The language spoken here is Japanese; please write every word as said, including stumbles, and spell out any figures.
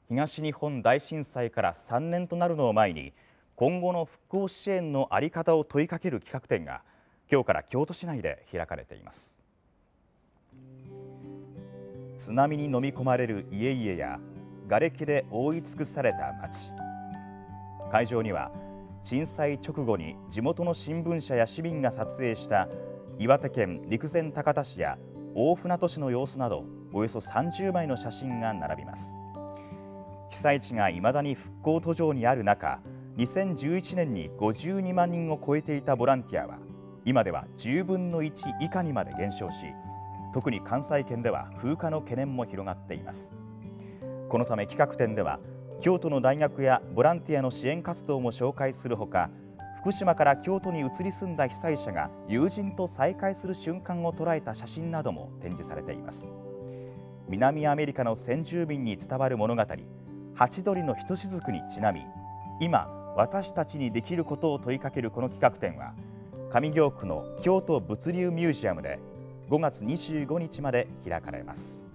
東日本大震災からさんねんとなるのを前に、今後の復興支援の在り方を問いかける企画展が今日から京都市内で開かれています。津波に飲み込まれる家々や瓦礫で覆い尽くされた町。会場には震災直後に地元の新聞社や市民が撮影した岩手県陸前高田市や大船渡市の様子などおよそさんじゅうまいの写真が並びます。被災地がいまだに復興途上にある中、にせんじゅういちねんにごじゅうにまんにんを超えていたボランティアは今ではじゅうぶんのいち以下にまで減少し、特に関西圏では風化の懸念も広がっています。このため企画展では京都の大学やボランティアの支援活動も紹介するほか、福島から京都に移り住んだ被災者が友人と再会する瞬間を捉えた写真なども展示されています。南アメリカの先住民に伝わる物語、ハチドリのひとしずくにちなみ、今私たちにできることを問いかけるこの企画展は上京区の京都物流ミュージアムでごがつにじゅうごにちまで開かれます。